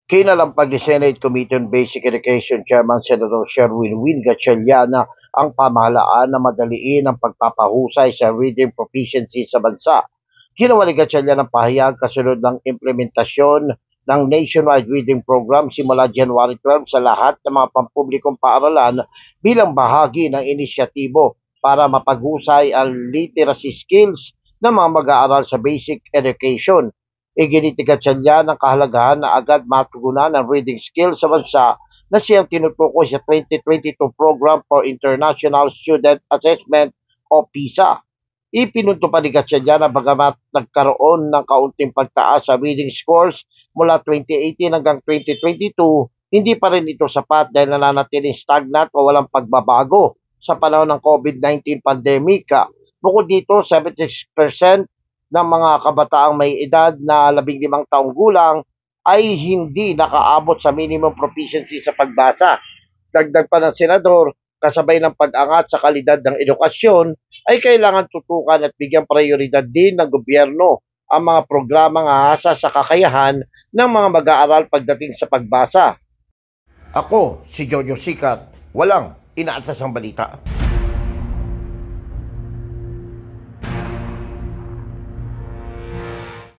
Kinalampag ni Senate Committee on Basic Education Chairman Senator Sherwin Win Gatchaliana ang pamahalaan na madaliin ang pagpapahusay sa reading proficiency sa bansa. Ginawa ni Gatchaliana ng pahayag kasunod ng implementasyon ng nationwide reading program simula January 12 sa lahat ng mga pampublikong paaralan bilang bahagi ng inisyatibo para mapaghusay ang literacy skills ng mga mag-aaral sa basic education. Iginitigat niya ng kahalagahan na agad matugunan ang reading skills sa bansa na siyang tinutukoy sa 2022 Program for International Student Assessment o PISA. Ipinunto pa ni Gatchaliana na bagamat nagkaroon ng kaunting pagtaas sa reading scores mula 2018 hanggang 2022, hindi pa rin ito sapat dahil nananatiling stagnant o walang pagbabago sa panahon ng COVID-19 pandemic. Bukod dito, 76% ng mga kabataang may edad na 15 taong gulang ay hindi nakaabot sa minimum proficiency sa pagbasa. Dagdag pa ng senador, kasabay ng pag-angat sa kalidad ng edukasyon, ay kailangan tutukan at bigyan prioridad din ng gobyerno ang mga programang aasa sa kakayahan ng mga mag-aaral pagdating sa pagbasa. Ako, si Jojo Sikat, walang inaatas ang balita.